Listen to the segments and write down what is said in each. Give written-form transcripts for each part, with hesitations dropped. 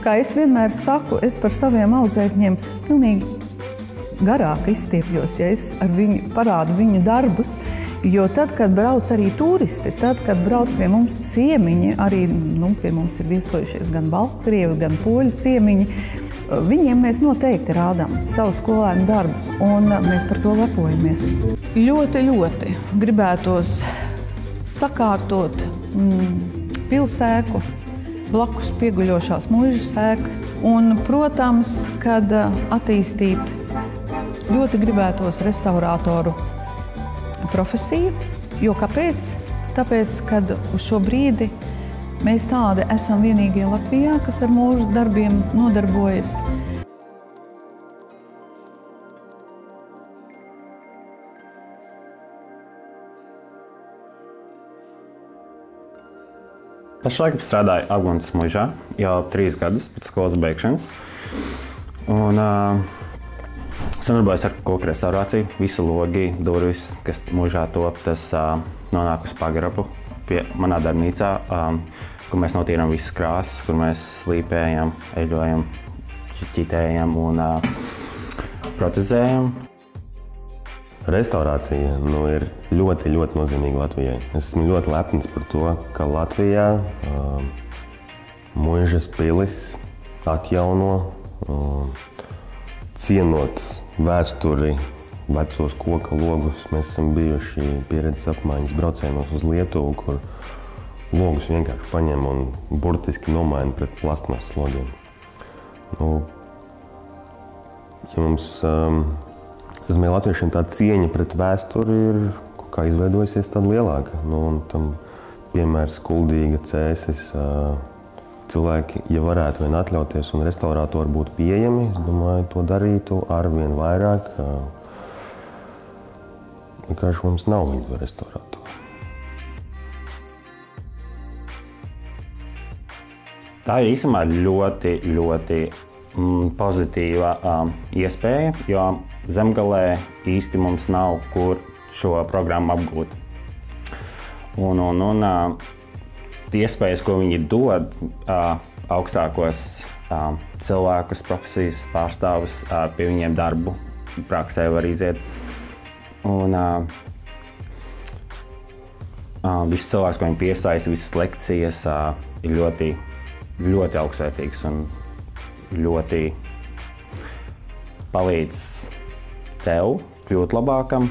Kā es vienmēr saku, es par saviem audzēkņiem pilnīgi garāk izstiepjos, ja es ar viņu parādu viņu darbus. Jo tad, kad brauc arī turisti, tad, kad brauc pie mums ciemiņi, arī pie mums ir viesojušies gan baltkrievi, gan poļu ciemiņi, viņiem mēs noteikti rādām savu skolēnu darbus, un mēs par to lepojamies. Ļoti gribētos sakārtot pilsēku, blakus pieguļošās muižas ēkas, un, protams, kad attīstīt ļoti gribētos restaurātoru profesiju. Jo kāpēc? Tāpēc, kad uz šo brīdi mēs tādi esam vienīgie Latvijā, kas ar mūžu darbiem nodarbojas. Pašlaik strādāju Aglonas muižā jau 3 gadus pēc skolas beigšanas. Un sadarbojos ar koku restaurāciju, visu logi, durvis, kas muižā top, tas nonāk uz pagrabu pie manā darbnīcā, kur mēs notīram visas krāsas, kur mēs slīpējam, eļojam, ķitējam un protezējam. Restaurācija ir ļoti nozīmīga Latvijai. Es esmu ļoti lepns par to, ka Latvijā muižas pilis atjauno, cienot vēsturi, vecos koka logus. Mēs esam bijuši pieredzes apmaiņas braucienos uz Lietuvu, kur logus vienkārši paņem un burtiski nomaina pret plastmasas logiem. Ja mums, latviešiem tā cieņa pret vēsturi ir kaut kā izveidojusies tāda lielāka. Un tam piemērs Kuldīga, Cēsis, cilvēki, ja varētu vien atļauties un restaurātori būtu pieejami, es domāju, to darītu arvien vairāk. Vienkārši mums nav viņu restaurātori. Tā ir īstenībā ļoti pozitīva iespēja, jo Zemgalē īsti mums nav, kur šo programmu apgūt. Iespējas, ko viņi dod augstākos cilvēkus, profesijas pārstāvus, pie viņiem darbu praksē var iziet. Un viss cilvēks, ko viņi piesaista, visas lekcijas ir ļoti augstvērtīgas un ļoti palīdz tev kļūt labākam.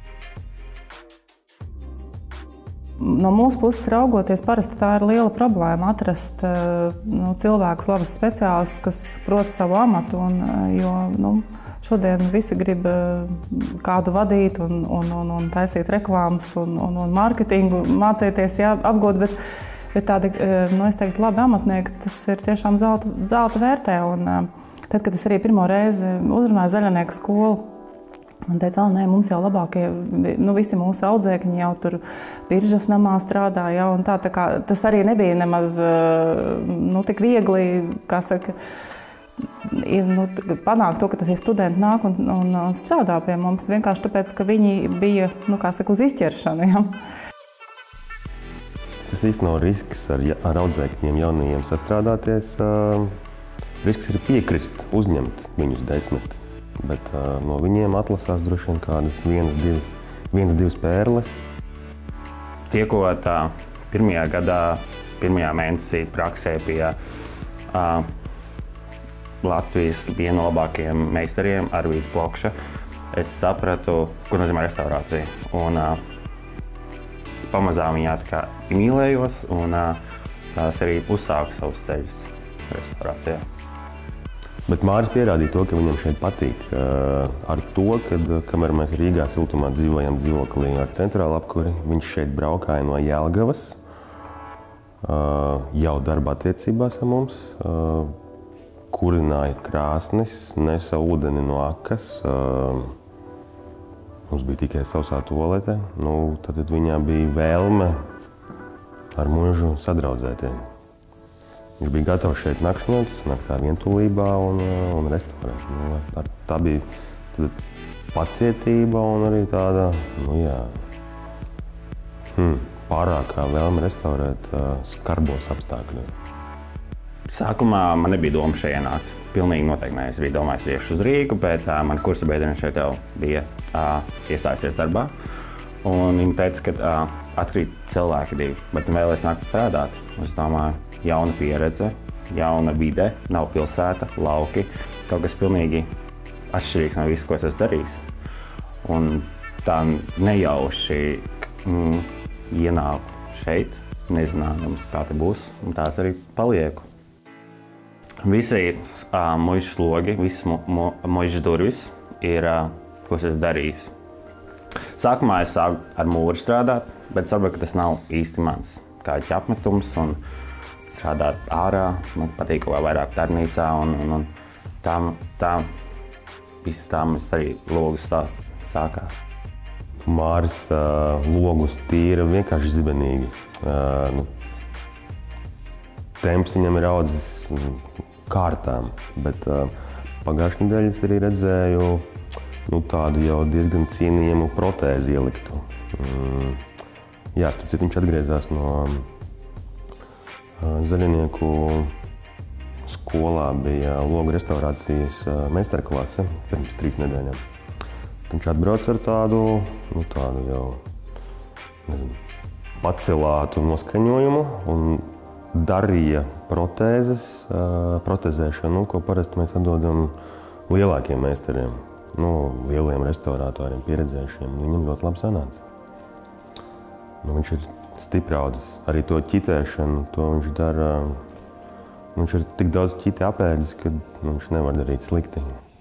No mūsu puses raugoties, parasti tā ir liela problēma atrast cilvēkus, labus speciālistus, kas prot savu amatu. Jo šodien visi grib kādu vadīt un taisīt reklāmas un mārketingu, mācīties, apgūt, bet tādi, es teiktu, labi amatnieki, tas ir tiešām zelta vērtē. Un tad, kad es arī pirmo reizi uzrunāju Zaļnieku skolu, man teica, nē, mums jau labākie, visi mūsu audzēkņi jau tur Biržas namā strādā, un tā kā tas arī nebija nemaz, tik viegli, kā saka, panākt to, ka tie studenti nāk un strādā pie mums, vienkārši tāpēc, ka viņi bija, uz izķeršanu, ja. Tas īsti nav risks ar audzēkņiem jaunajiem sastrādāties. Risks ir piekrist, uzņemt viņus 10. Bet no viņiem atlasās droši vien kādas 1-2 pērles. Tiekot pirmajā gadā, pirmajā mēnesī praksē pie Latvijas viena no labākajiem meistariem, Arvīda Plokša, es sapratu, ko nozīmē restaurācija. Un pamazām viņā tā kā iemīlējos un tās arī uzsāku savus ceļus restaurācijā. Bet Māris pierādīja to, ka viņam šeit patīk ar to, ka, kamēr mēs Rīgā siltumā dzīvojam dzīvoklī ar centrālu apkuri, viņš šeit braukāja no Jelgavas, jau darba attiecībās ar mums, kurināja krāsnis, nesa ūdeni no akas, mums bija tikai sausā tualete, tad viņā bija vēlme ar muižu sadraudzēties. Viņš bija gatavs šeit nakšņot, naktā vientulībā un restaurēt. Tā bija pacietība un arī tāda, pārākā vēlme restaurēt skarbos apstākļos. Sākumā man nebija doma šeit ienākt. Pilnīgi noteikti ne. Es biju domājis tieši uz Rīgu, bet man kursa biedrene šeit jau bija iestājusies darbā. Un viņa teica, ka atkrīt cilvēki divi, bet vēlēs nākt strādāt. Es domāju, jauna pieredze, jauna vide, nav pilsēta, lauki, kaut kas pilnīgi atšķirīgs no visu, ko es esmu darījis. Un tā nejauši ienāku šeit, nezinājums, kā te būs, un tās arī palieku. Visi muižas logi, visas muižas durvis ir, ko es esmu darījis. Sākumā es sāku ar mūru strādāt, bet saprotu, ka tas nav īsti mans. Kā apmetums un strādāt ārā, man patīk kaut kā vairāk darbnīcā un tā viss tā mums arī logu stāsts sākās. Māris logus tīra vienkārši zibenīgi. Temps viņam ir audzis kārtām, bet pagājušajā nedēļā es arī redzēju tādu jau diezgan cienījamu protēzi ieliktu. Jā, starp citu, viņš atgriezās no Zaļinieku skolā, bija logu restaurācijas meistarklase pirms 3 nedēļām. Viņš atbrauc ar tādu jau, pacelātu noskaņojumu un darīja protezēšanu, ko parasti mēs atdodam lielākiem meistariem, lieliem restaurātoriem, pieredzējušiem. Viņam ļoti labi sanāca. Viņš ir stipri audzis. Arī to ķitēšanu, to viņš dara. Viņš ir tik daudz ķiti apēdis, ka viņš nevar darīt slikti.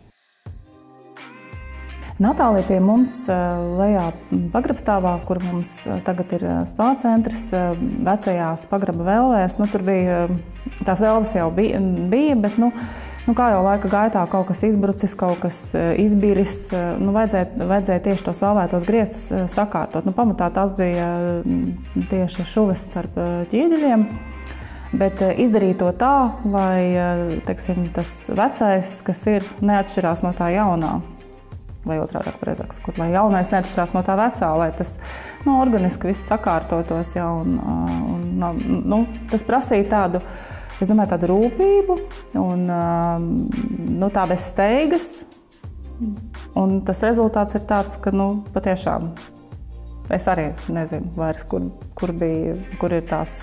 Natālija pie mums lejā pagrabstāvā, kur mums tagad ir spā centrs, vecajās pagraba vēlēs. Tur bija, tās vēlves jau bija, bet kā jau laika gaitā kaut kas izbrucis, kaut kas izbiris, vajadzēja tieši tos vēlētos griestus sakārtot. Pamatā tās bija tieši šuves starp ķieģeļiem, bet izdarīt to tā, lai, teiksim, tas vecais, kas ir, neatšķirās no tā jaunā. Vai otrādāk pareizāk sakot, lai jaunais neatšķirās no tā vecā, lai tas organiski viss sakārtotos. Ja, tas prasīja tādu, es domāju, tādu rūpību un tā bez steigas. Un tas rezultāts ir tāds, ka patiešām es arī nezinu vairs, kur ir tās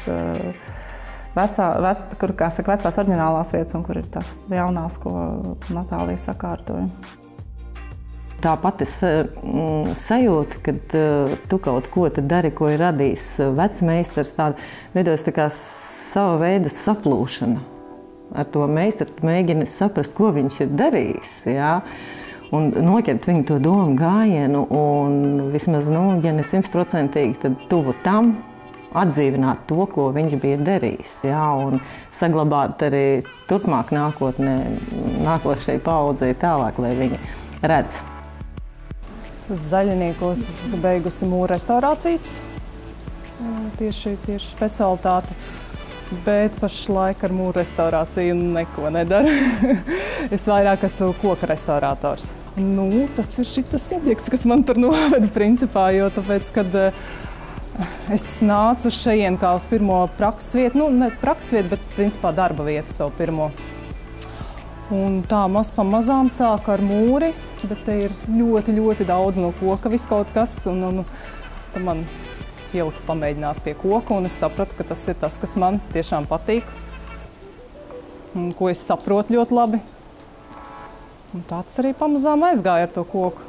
vecās oriģinālās vietas un kur ir tās jaunās, ko Natālija sakārtoja. Tā pati sajūta, kad tu kaut ko dari, ko ir radījis vecmeistars, veidojas tā kā sava veida saplūšana. Ar to meistaru tu mēģini saprast, ko viņš ir darījis, jā? Un noķert viņu to domu gājienu un vismaz, ja ne 100%, tad tuvu tam atdzīvināt to, ko viņš bija darījis, jā? Un saglabāt arī turpmāk nākošai paaudzei tālāk, lai viņi redz. Zaļiniekos es esmu beigusi mūra restaurācijas, tieši specialitāti, bet pašlaik ar mūra restaurāciju neko nedaru. Es vairāk esmu koka restaurātors. Tas ir šitas objekts, kas man tur noveda principā, jo tāpēc, kad es nācu šeit kā uz pirmo prakses vietu, ne prakses vietu, bet principā darba vietu savu pirmo. Un tā pamazām sāka ar mūri, bet te ir ļoti, ļoti daudz no koka viss kaut kas. Un tad man ielika pamēģināt pie koka, un es sapratu, ka tas ir tas, kas man tiešām patīk. Un ko es saprotu ļoti labi. Un tāds arī pamazām aizgāja ar to koku.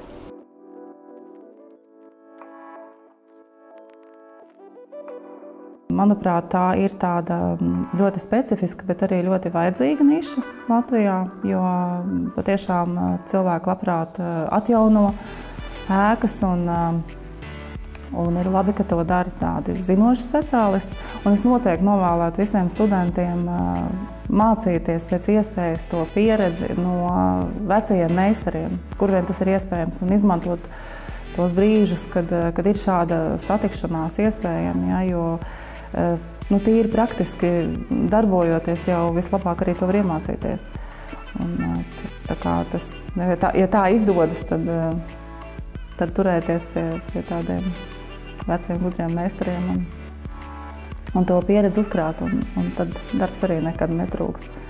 Manuprāt, tā ir tāda ļoti specifiska, bet arī ļoti vajadzīga niša Latvijā, jo patiešām cilvēki labprāt atjauno ēkas un ir labi, ka to dara tādi zinoši speciālisti. Un es noteikti novēlētu visiem studentiem mācīties pēc iespējas to pieredzi no vecajiem meistariem, kur vien tas ir iespējams, un izmantot tos brīžus, kad ir šāda satikšanās iespējama, ja, jo tīri praktiski darbojoties jau vislabāk arī to var iemācīties. Un, ja tā izdodas, tad turēties pie tādiem veciem gudriem meistariem un to pieredzi uzkrāt, un tad darbs arī nekad netrūkst.